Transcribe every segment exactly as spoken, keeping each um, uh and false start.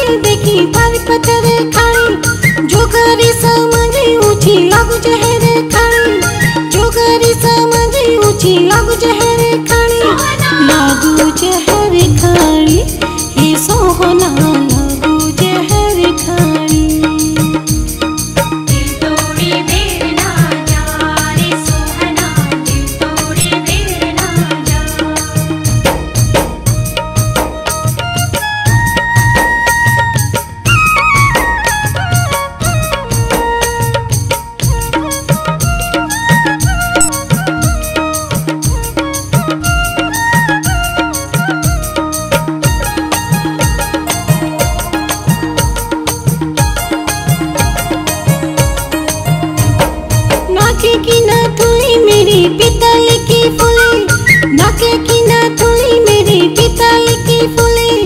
खाड़ी देखी बारी पत्थर खाड़ी जोगरी समझी ऊंची लागू जहर खाड़ी जोगरी समझी ऊंची लागू जहर खाड़ी लागू जहर खाड़ी हे सोहना लागू जहर खाड़ी दिल तोड़ी बेर ना जा रे सोहना दिल तोड़ी बेर ना जा नाके की नथुली मेरी पीतल की फूली नाके की नथुली मेरी पीतल की फूली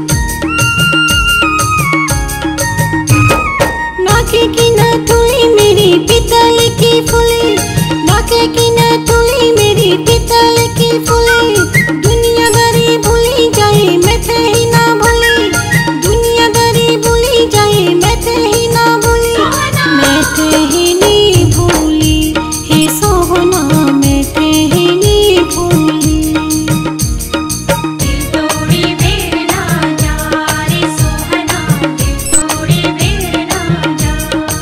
नाके की नथुली मेरी पीतल की फूली नाके की नथुली मेरी पीतल की फूली दुनियादारी भूली जाए मैं थे ही ना भूली दुनियादारी भूली जाए मैं थे ही ना भूली मैं थे ही नहीं भूली हे सोहना मैं थे ही नहीं भूली दिल तोड़ी बेर ना जा रे सोहना दिल तोड़ी बेर ना जा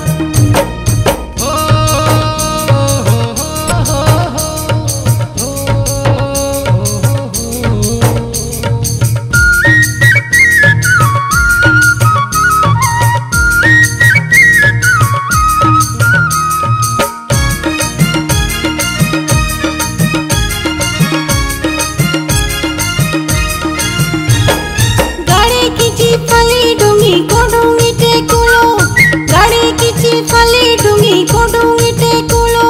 गाड़ी किची फली डूंगी कोडूंगी टेकुलो गाड़ी किची फली डूंगी कोडूंगी टेकुलो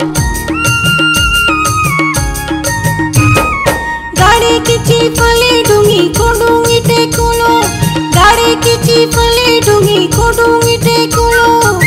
गाड़ी किची फली डूंगी कोडूंगी टेकुलो गाड़ी किची फली डूंगी कोडूंगी टेकुलो